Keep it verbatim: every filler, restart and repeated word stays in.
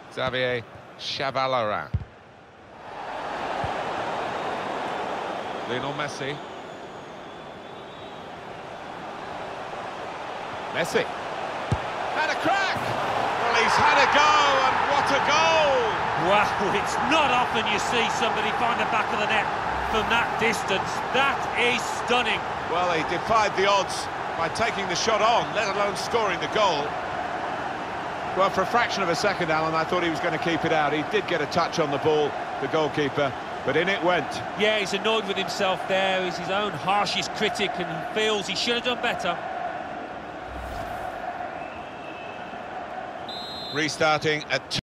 Xavier Chavalerat. Lionel Messi. Messi. Had a crack! Well, he's had a go, and what a goal! Wow, it's not often you see somebody find the back of the net from that distance. That is stunning. Well, he defied the odds by taking the shot on, let alone scoring the goal. Well, for a fraction of a second, Alan, I thought he was going to keep it out. He did get a touch on the ball, the goalkeeper, but in it went. Yeah, he's annoyed with himself there. He's his own harshest critic and he feels he should have done better. Restarting at